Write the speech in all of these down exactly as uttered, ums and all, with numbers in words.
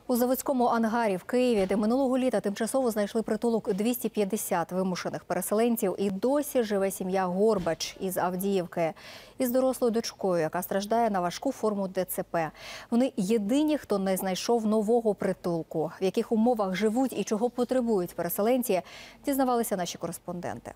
У заводському ангарі в Києві, де минулого літа тимчасово знайшли притулок двісті п'ятдесят вимушених переселенців, і досі живе сім'я Горбач із Авдіївки із дорослою дочкою, яка страждає на важку форму Де Це Пе. Вони єдині, хто не знайшов нового притулку. В яких умовах живуть і чого потребують переселенці, дізнавалися наші кореспонденти.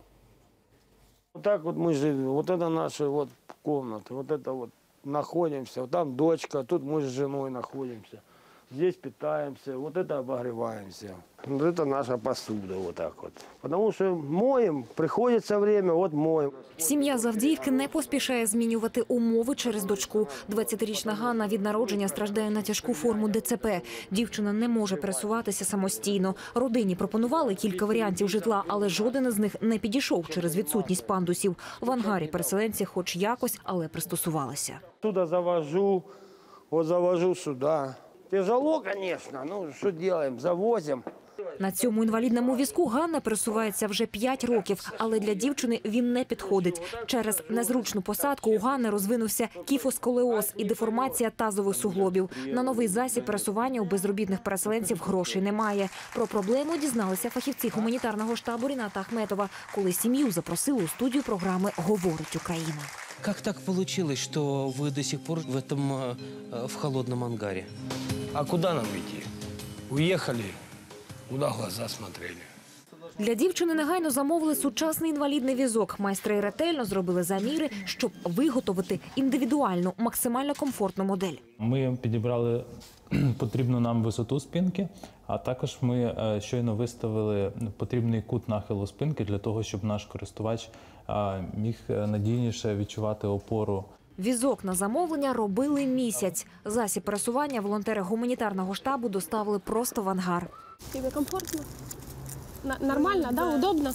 Вот так вот мы живем. Вот это наши вот комнаты. Вот это вот находимся. Вот там дочка, тут мы с женой находимся. Здесь питаемся, вот это обогреваемся. Вот это наша посуда, вот так вот. Потому что моем, приходится время, вот моем. Сім'я з Авдіївки не поспішає змінювати умови через дочку. двадцятирічна Ганна від народження страждає на тяжку форму Де Це Пе. Дівчина не може пересуватися самостійно. Родині пропонували кілька варіантів житла, але жоден із них не підійшов через відсутність пандусів. В ангарі переселенці хоч якось, але пристосувалися. Сюда завожу, вот завожу сюда. Тяжело, конечно, ну что делаем, завозим. На цьому інвалідному візку Ганна пересувається вже п'ять років, але для дівчини він не підходить. Через незручну посадку у Ганни розвинувся кіфосколіоз і деформація тазових суглобів. На новий засіб пересування у безробітних переселенців грошей немає. Про проблему дізналися фахівці гуманітарного штабу Ріната Ахметова, коли сім'ю запросили у студію програми «Говорить Україна». Как так получилось, что вы до сих пор в этом, в холодном ангаре? А куда нам идти? Уехали, куда глаза смотрели. Для дівчини негайно замовили сучасний інвалідний візок. Майстри ретельно зробили заміри, щоб виготовити індивідуальну, максимально комфортну модель. Ми підібрали потрібну нам висоту спинки, а також ми щойно виставили потрібний кут нахилу спинки для того, щоб наш користувач міг надійніше відчувати опору. Візок на замовлення робили місяць. Засіб пересування волонтери гуманітарного штабу доставили просто в ангар. Тобі комфортно? Нормально, да? Удобно?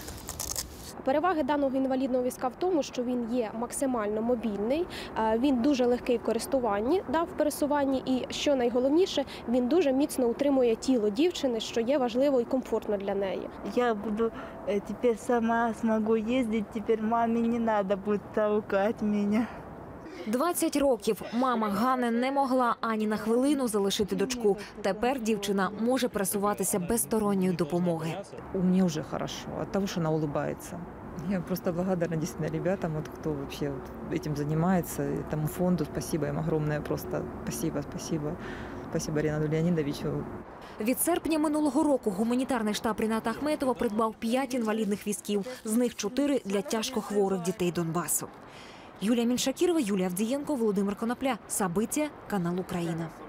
Переваги даного інвалідного візка в тому, що він є максимально мобільний, він дуже легкий в користуванні, да, в пересуванні і, що найголовніше, він дуже міцно утримує тіло дівчини, що є важливо і комфортно для неї. Я буду тепер сама зможу їздити, тепер мамі не треба буде толкати мене. двадцять років мама Ганни не могла ані на хвилину залишити дочку. Тепер дівчина може пересуватися без сторонньої допомоги. У мене вже добре, від того, що вона улыбається. Я просто благодарна действительно ребятам, вот, кто вообще вот этим занимается, этому фонду. Спасибо им огромное, просто спасибо, спасибо. Спасибо Ринату Леонидовичу. Від серпня минулого року гуманітарний штаб Ріната Ахметова придбав п'ять інвалідних візків, з них чотири для тяжкохворих дітей Донбасу. Юлія Міншакірова, Юлія Авдієнко, Володимир Конопля. Сабиття, канал Україна.